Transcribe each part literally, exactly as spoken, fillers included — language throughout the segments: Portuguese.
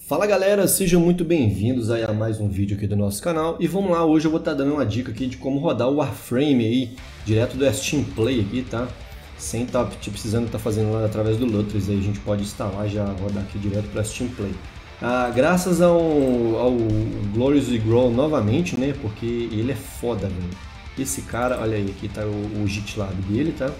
Fala galera, sejam muito bem-vindos aí a mais um vídeo aqui do nosso canal. E vamos lá, hoje eu vou estar dando uma dica aqui de como rodar o Warframe aí, direto do Steam Play aqui, tá? Sem estar tá, precisando estar tá fazendo lá através do Lutris, aí a gente pode instalar e já rodar aqui direto para Steam Play. Ah, graças ao, ao Glorious Grow novamente, né? Porque ele é foda, velho. Esse cara, olha aí, aqui tá o, o GitLab dele, tá?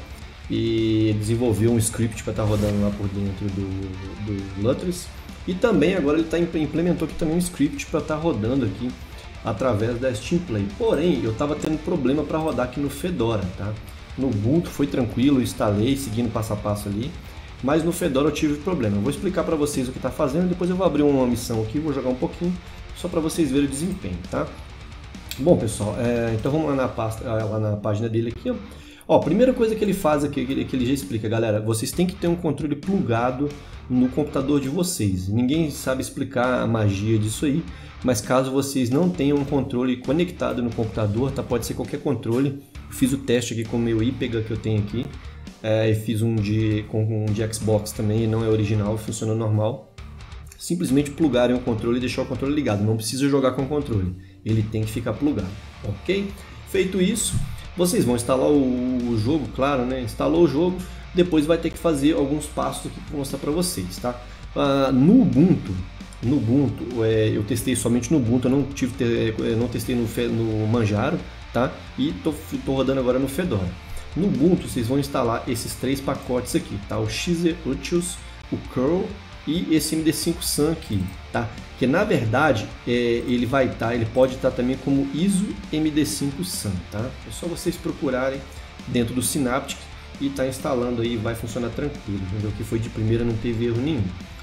E ele desenvolveu um script para estar tá rodando lá por dentro do, do Lutris. E também agora ele tá, implementou aqui também um script para estar tá rodando aqui através da Steam Play. Porém, eu estava tendo problema para rodar aqui no Fedora, tá? No Ubuntu foi tranquilo, instalei, seguindo passo a passo ali. Mas no Fedora eu tive problema. Eu vou explicar para vocês o que está fazendo, depois eu vou abrir uma missão aqui, vou jogar um pouquinho, só para vocês verem o desempenho, tá? Bom, pessoal, é, então vamos lá na, pasta, lá na página dele aqui, ó. Ó, a primeira coisa que ele faz aqui, que ele já explica, galera, vocês têm que ter um controle plugado no computador de vocês. Ninguém sabe explicar a magia disso aí, mas caso vocês não tenham um controle conectado no computador, tá? Pode ser qualquer controle. Eu fiz o teste aqui com o meu IPEGA que eu tenho aqui, é, e fiz um de, com um de Xbox também, não é original, funciona normal. Simplesmente plugarem o controle e deixar o controle ligado, não precisa jogar com o controle, ele tem que ficar plugado, ok? Feito isso, vocês vão instalar o jogo, claro, né? Instalou o jogo, depois vai ter que fazer alguns passos aqui para mostrar para vocês, tá? Ah, no Ubuntu, no Ubuntu, é, eu testei somente no Ubuntu, eu não tive, eu não testei no, no Manjaro, tá? E tô, tô rodando agora no Fedora. No Ubuntu vocês vão instalar esses três pacotes aqui, tá? O Xeutils, o curl e esse M D cinco Sun aqui, tá? Que na verdade é, ele vai estar, tá, ele pode estar tá também como I S O M D cinco Sun, tá? É só vocês procurarem dentro do Synaptic e tá instalando aí, vai funcionar tranquilo, entendeu? Que foi de primeira, não teve erro nenhum.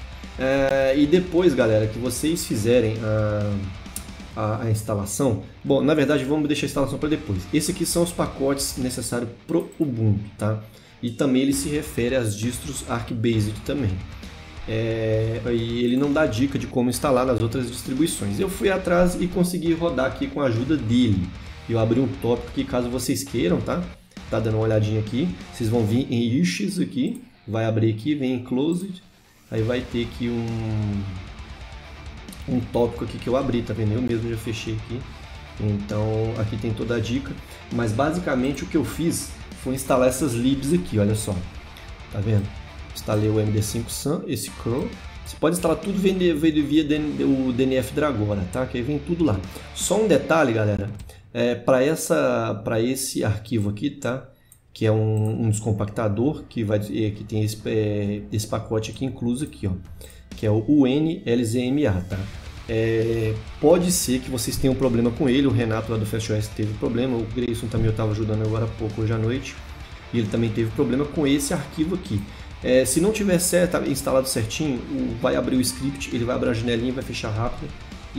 É, e depois, galera, que vocês fizerem a, a, a instalação, bom, na verdade vamos deixar a instalação para depois. Esses aqui são os pacotes necessários pro Ubuntu, tá? E também ele se refere às distros ArcBasic também. É, e ele não dá dica de como instalar nas outras distribuições. Eu fui atrás e consegui rodar aqui com a ajuda dele. Eu abri um tópico aqui caso vocês queiram, tá? Tá dando uma olhadinha aqui. Vocês vão vir em Issues aqui, vai abrir aqui, vem em Closed, aí vai ter aqui um um tópico aqui que eu abri, tá vendo? Eu mesmo já fechei aqui. Então aqui tem toda a dica, mas basicamente o que eu fiz foi instalar essas libs aqui, olha só. Tá vendo? Instalei o M D cinco Sun, esse curl. Você pode instalar tudo via o D N F Dragora, tá? Que aí vem tudo lá. Só um detalhe, galera, é, para essa, para esse arquivo aqui, tá? Que é um, um descompactador que vai, que tem esse, é, esse pacote aqui incluso aqui, ó, que é o U N L Z M A, tá? É, pode ser que vocês tenham problema com ele. O Renato lá do FastOS teve problema, o Grayson também eu estava ajudando agora há pouco, hoje à noite, e ele também teve problema com esse arquivo aqui. É, se não tiver certo, instalado certinho, vai abrir o script, ele vai abrir a janelinha, vai fechar rápido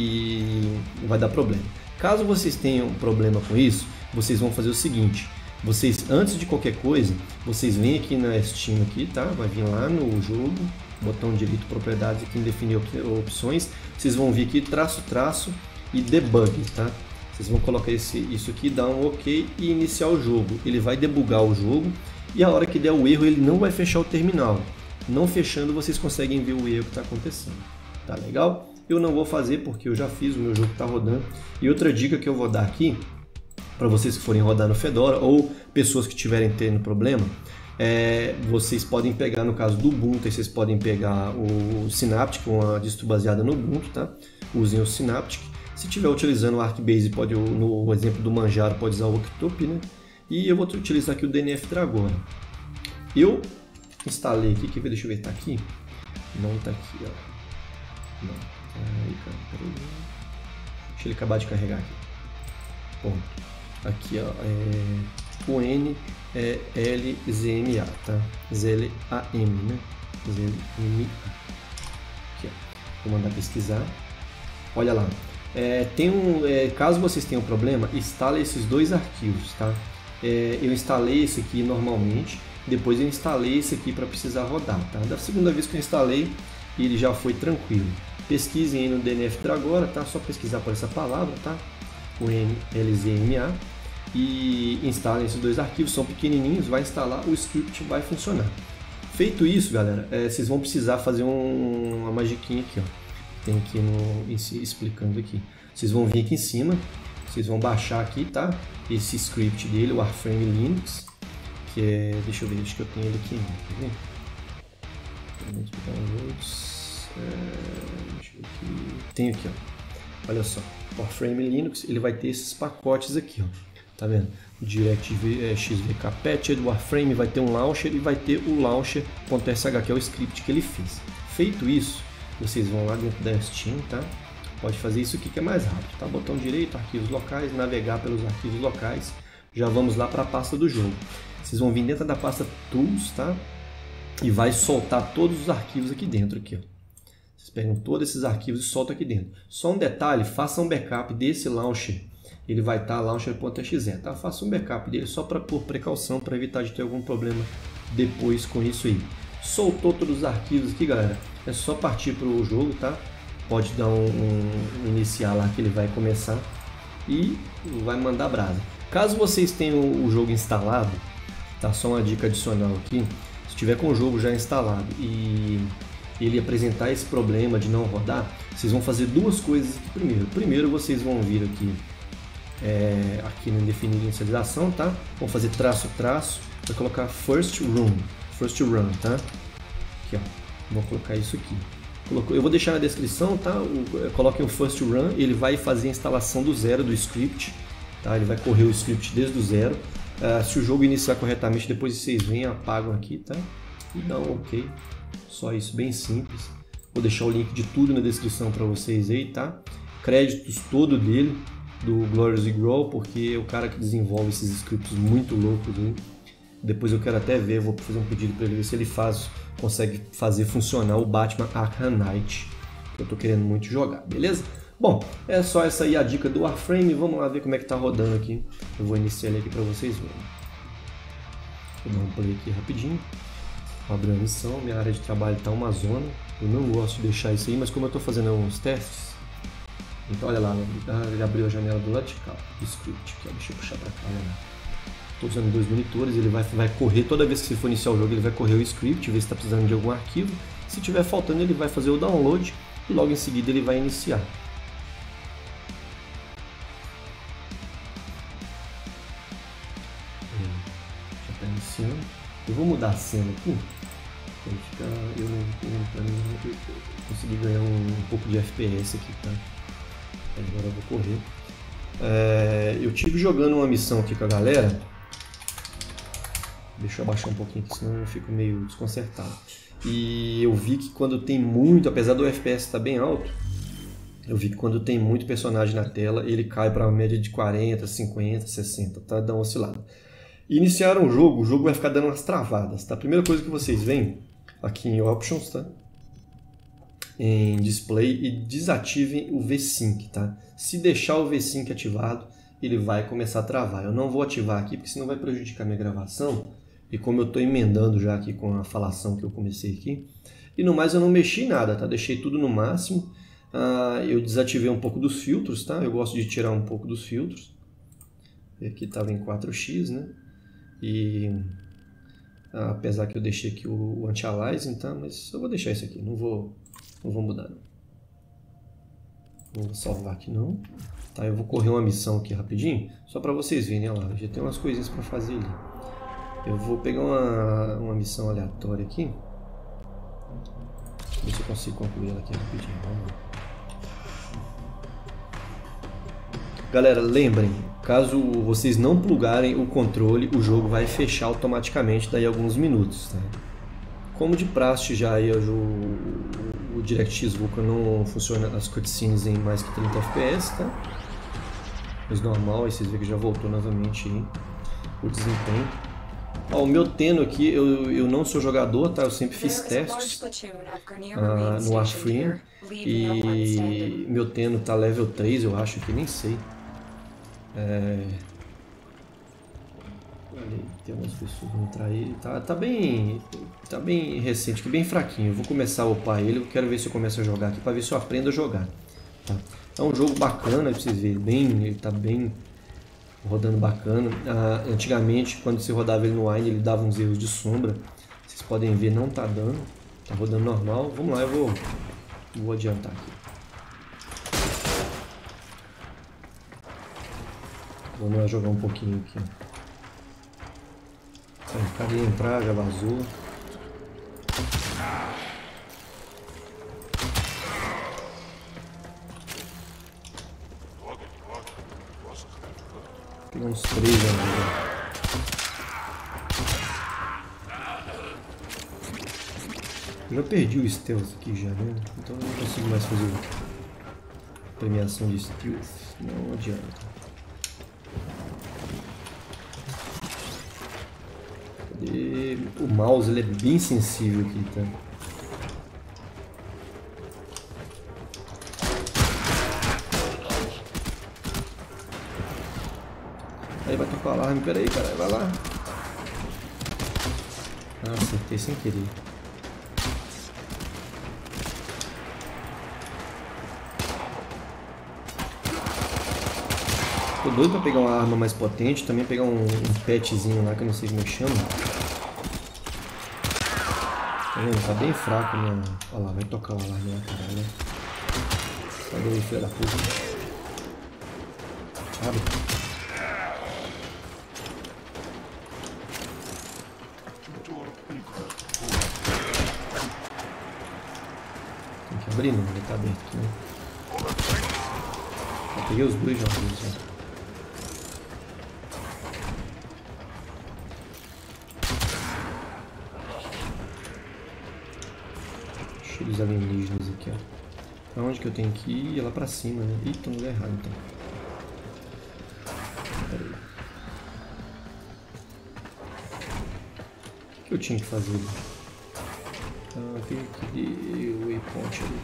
e vai dar problema. Caso vocês tenham problema com isso, vocês vão fazer o seguinte: vocês, antes de qualquer coisa, vocês vêm aqui na Steam aqui, tá? Vai vir lá no jogo, botão direito propriedades aqui em definir opções, vocês vão vir aqui traço traço e debug, tá? Vocês vão colocar esse, isso aqui, dar um OK e iniciar o jogo. Ele vai debugar o jogo. E a hora que der o erro, ele não vai fechar o terminal. Não fechando, vocês conseguem ver o erro que está acontecendo. Tá legal? Eu não vou fazer porque eu já fiz, o meu jogo está rodando. E outra dica que eu vou dar aqui, para vocês que forem rodar no Fedora ou pessoas que estiverem tendo problema, é, vocês podem pegar, no caso do Ubuntu, vocês podem pegar o Synaptic, uma distro baseada no Ubuntu, tá? Usem o Synaptic. Se estiver utilizando o ArcBase, pode, no exemplo do Manjaro, pode usar o Octopia, né? E eu vou utilizar aqui o D N F Dragora. Eu instalei aqui, que deixa eu ver, tá aqui? Não tá aqui, ó. Não. Aí, cara, peraí. Deixa ele acabar de carregar aqui. Ponto. Aqui, ó, é o N é L Z M A, tá? Z L A M, né? Z L M A. Aqui, ó. Vou mandar pesquisar. Olha lá. É, tem um, é, caso vocês tenham problema, instale esses dois arquivos, tá? É, eu instalei esse aqui normalmente, depois eu instalei esse aqui para precisar rodar, tá? Da segunda vez que eu instalei, ele já foi tranquilo. Pesquisem aí no D N F Dragora, tá? Só pesquisar por essa palavra, tá? O N L Z M A, e instalem esses dois arquivos, são pequenininhos, vai instalar, o script vai funcionar. Feito isso, galera, é, vocês vão precisar fazer um, uma magiquinha aqui, ó. tem aqui no, explicando aqui. Vocês vão vir aqui em cima, vocês vão baixar aqui, tá? Esse script dele, o Warframe Linux, que é, deixa eu ver, acho que eu tenho ele aqui, tá vendo? Downloads, é, deixa eu ver aqui, tem aqui, ó. Olha só, o Warframe Linux, ele vai ter esses pacotes aqui, ó. Tá vendo? DirectX V K Patched, Warframe vai ter um launcher e vai ter o launcher.sh, que é o script que ele fez. Feito isso, vocês vão lá dentro da Steam, tá? Pode fazer isso aqui que é mais rápido, tá? Botão direito, arquivos locais, navegar pelos arquivos locais. Já vamos lá para a pasta do jogo. Vocês vão vir dentro da pasta Tools, tá? E vai soltar todos os arquivos aqui dentro, aqui, ó. Vocês pegam todos esses arquivos e soltam aqui dentro. Só um detalhe, faça um backup desse launcher. Ele vai estar launcher.exe, tá? Faça um backup dele só para por precaução, para evitar de ter algum problema depois com isso aí. Soltou todos os arquivos aqui, galera. É só partir para o jogo, tá? Pode dar um, um iniciar lá que ele vai começar e vai mandar brasa. Caso vocês tenham o jogo instalado, tá? Só uma dica adicional aqui. Se tiver com o jogo já instalado e ele apresentar esse problema de não rodar, vocês vão fazer duas coisas aqui primeiro. Primeiro vocês vão vir aqui, é, aqui no definir inicialização, tá? Vão fazer traço traço, vai colocar first run, first run, tá? Aqui, ó. Vou colocar isso aqui. Eu vou deixar na descrição, tá? Coloquem o first run, ele vai fazer a instalação do zero do script, tá? Ele vai correr o script desde o zero. Uh, se o jogo iniciar corretamente, depois vocês vêm, apagam aqui, tá? E dá um ok. Só isso, bem simples. Vou deixar o link de tudo na descrição para vocês aí, tá? Créditos todo dele, do Glorious Grow, porque é o cara que desenvolve esses scripts muito loucos aí. Depois eu quero até ver, vou fazer um pedido para ele ver se ele faz, consegue fazer funcionar o Batman Arkham Knight, que eu tô querendo muito jogar, beleza? Bom, é só essa aí a dica do Warframe, vamos lá ver como é que tá rodando aqui. Eu vou iniciar ele aqui para vocês verem. Vou dar um play aqui rapidinho. Abrir a missão, minha área de trabalho tá uma zona, eu não gosto de deixar isso aí, mas como eu tô fazendo uns testes, então olha lá, ele abriu a janela do lado de cá, do script, que deixa eu puxar para cá, né? Estou usando dois monitores, ele vai, vai correr, toda vez que você for iniciar o jogo, ele vai correr o script, ver se está precisando de algum arquivo. Se tiver faltando, ele vai fazer o download e logo em seguida ele vai iniciar. Já está iniciando. Eu vou mudar a cena aqui, para ficar, eu não, eu conseguir ganhar um, um pouco de F P S aqui, tá? Agora eu vou correr. É, eu tive jogando uma missão aqui com a galera. Deixa eu abaixar um pouquinho, senão eu fico meio desconcertado. E eu vi que quando tem muito, apesar do F P S estar bem alto, eu vi que quando tem muito personagem na tela, ele cai para uma média de quarenta, cinquenta, sessenta, tá? Dá uma oscilada. Iniciaram o jogo, o jogo vai ficar dando umas travadas, tá? A primeira coisa que vocês veem aqui em Options, tá? Em Display, e desativem o V sync, tá? Se deixar o V sync ativado, ele vai começar a travar. Eu não vou ativar aqui, porque senão vai prejudicar minha gravação. E como eu estou emendando já aqui com a falação que eu comecei aqui. E no mais eu não mexi em nada, tá? Deixei tudo no máximo. Ah, eu desativei um pouco dos filtros, tá? Eu gosto de tirar um pouco dos filtros. Aqui estava em quatro x, né? E ah, apesar que eu deixei aqui o, o anti-aliasing, tá? Mas eu vou deixar isso aqui, não vou, não vou mudar. Não. Não vou salvar aqui não. Tá, eu vou correr uma missão aqui rapidinho, só para vocês verem, olha lá, já tem umas coisinhas para fazer ali. Eu vou pegar uma, uma missão aleatória aqui. Ver se eu consigo concluir ela aqui rapidinho. Vamos lá. Galera, lembrem, caso vocês não plugarem o controle, o jogo vai fechar automaticamente daí a alguns minutos, tá? Como de praxe já aí, o, o DirectX Vulkan não funciona as cutscenes em mais que trinta F P S, tá? Mas normal, aí vocês veem que já voltou novamente aí o desempenho. Ó, o meu Tenno aqui, eu, eu não sou jogador, tá? Eu sempre fiz testes ah, no Warframe. E meu Tenno tá level três, eu acho, que nem sei. É... Ali, tem umas pessoas que vão entrar aí. Tá, tá, bem, tá bem recente, que bem fraquinho. Eu vou começar a upar ele, eu quero ver se eu começo a jogar aqui, pra ver se eu aprendo a jogar. Tá? É um jogo bacana, pra vocês verem, bem, ele tá bem rodando bacana. Ah, antigamente, quando você rodava ele no Wine, ele dava uns erros de sombra. Vocês podem ver, não tá dando, tá rodando normal. Vamos lá, eu vou, vou adiantar aqui. Vamos lá jogar um pouquinho aqui. Cadê entrar? Já vazou. Tem uns três ali. Eu já perdi o stealth aqui já, né? Então eu não consigo mais fazer premiação de stealth. Não adianta. Cadê? O mouse ele é bem sensível aqui, tá? Aí vai tocar o alarme, pera aí, cara, vai lá. Ah, acertei sem querer. Tô doido pra pegar uma arma mais potente, também pegar um, um petzinho lá que eu não sei como é que chama. Tá vendo? Tá bem fraco, né? Olha lá, vai tocar o alarme lá, caralho. Cadê aí, filho da puta? Abre. Tem que abrir, não, ele tá aberto aqui, né? Eu peguei os dois jogos, ó. Os alienígenas aqui, ó. Pra onde que eu tenho que ir? É lá pra cima, né? Ih, tô no lugar errado, então. Pera aí. O que eu tinha que fazer? Ah, tem aquele waypoint ali.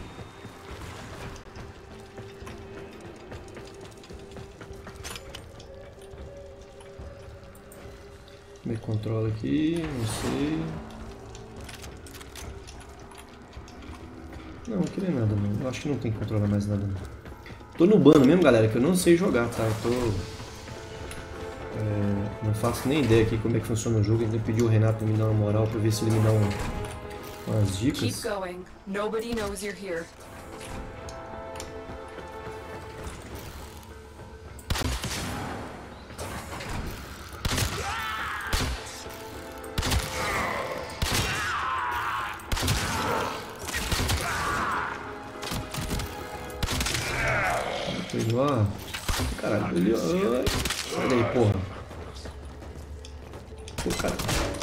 Como é que controla aqui? Não sei. Não, aqui não é nada não. Eu acho que não tem que controlar mais nada não. Tô nubando mesmo, galera, que eu não sei jogar, tá? Eu tô... É, não faço nem ideia aqui como é que funciona o jogo. Ainda pedi o Renato pra me dar uma moral pra ver se ele me dá um, umas dicas. Keep going. Nobody knows you're here. Ele, ó. Caralho, ele, ó. Sai daí, porra. Pô, cara.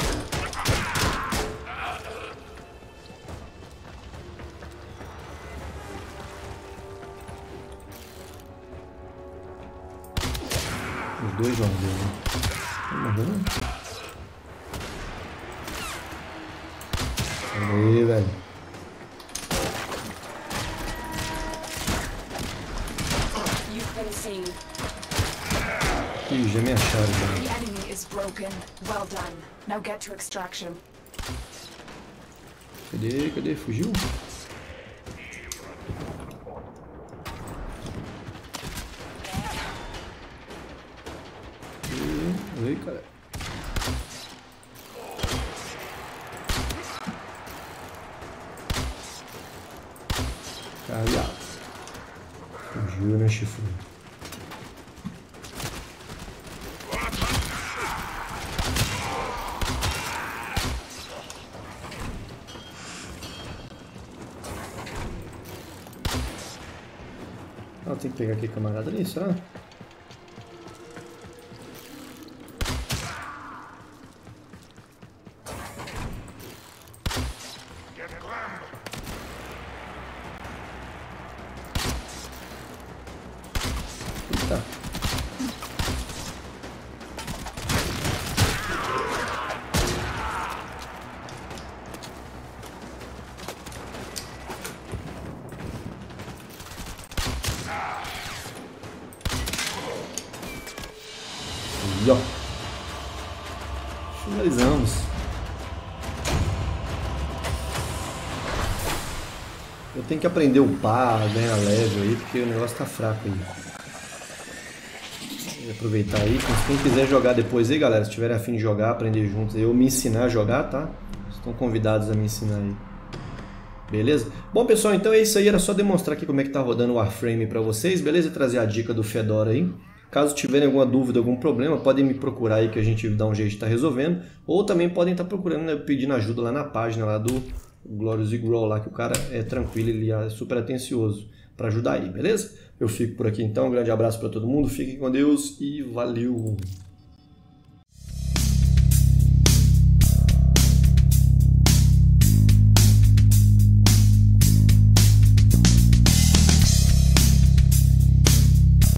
Os dois jogos dele, né? Morreu? Olha aí, velho. Ih, já me acharam, velho. The enemy is broken. Well done. Now get to extraction. Cadê? Cadê? Fugiu? Ih, oi, cara. Caiado. Fugiu, né, chifre? Ah, tem que pegar aqui camarada ali, será? Eita. E ó, finalizamos. Eu tenho que aprender o par, ganhar level aí, porque o negócio tá fraco aí. Vou aproveitar aí, quem quiser jogar depois aí, galera, se tiverem a fim de jogar, aprender juntos, eu me ensinar a jogar, tá? Estão convidados a me ensinar aí. Beleza? Bom, pessoal, então é isso aí, era só demonstrar aqui como é que tá rodando o Warframe pra vocês, beleza? Trazer a dica do Fedora aí. Caso tiverem alguma dúvida, algum problema, podem me procurar aí que a gente dá um jeito de estar resolvendo. Ou também podem estar procurando, né, pedindo ajuda lá na página lá do Glorious Grow, lá que o cara é tranquilo, ele é super atencioso para ajudar aí, beleza? Eu fico por aqui então, um grande abraço para todo mundo, fiquem com Deus e valeu!